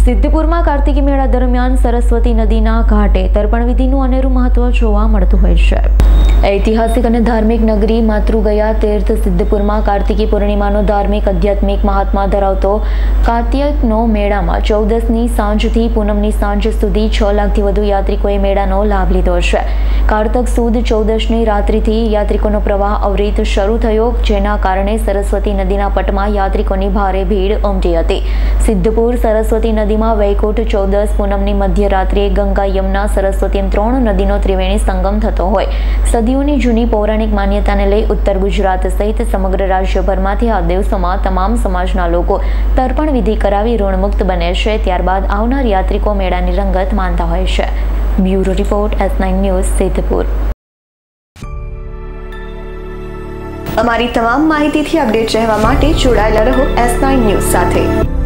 સિદ્ધપુરમાં કાર્તિકી મેળા દરમિયાન સરસ્વતી નદીના ઘાટે તર્પણ વિધિનું અનેરું મહત્વ જોવા મળતું હોય છે। ઐતિહાસિક અને ધાર્મિક નગરી માતૃગયા તીર્થ સિદ્ધપુરમાં કાર્તિકી પૂર્ણિમાનો ધાર્મિક આધ્યાત્મિક મહાત્મા ધરાવતો કાર્તિકનો મેળામાં 14ની સાંજથી પૂનમની સાંજ સુધી 6 લાખથી વધુ યાત્રિકોએ મેળાનો લાભ લીધો છે। કારતક સુદ 14ની રાત્રિથી યાત્રિકોનો પ્રવાહ અવિરત શરૂ થયો, જેના કારણે સરસ્વતી નદીના પટમાં યાત્રિકોની ભારે ભીડ ઉમટી હતી। સિદ્ધપુર સરસ્વતી નદીમાં વૈકુંઠ 14 પૂનમની મધ્યરાત્રિએ ગંગા યમુના સરસ્વતી એમ 3 નદીનો ત્રિવેણી સંગમ થતો હોય। સદીઓની જૂની પૌરાણિક માન્યતાને લઈ ઉત્તર ગુજરાત સહિત સમગ્ર રાજ્યભરમાંથી આ દિવસોમાં તમામ સમાજના લોકો તર્પણ વિધિ કરાવી ઋણમુક્ત બને છે। ત્યારબાદ આવનાર યાત્રિકો મેળાની રંગત માનતા હોય છે। Bureau report S9 news Siddhpur. અમારી તમામ માહિતીથી અપડેટ રહેવા માટે જોડાયેલા રહો S9 ન્યૂઝ સાથે।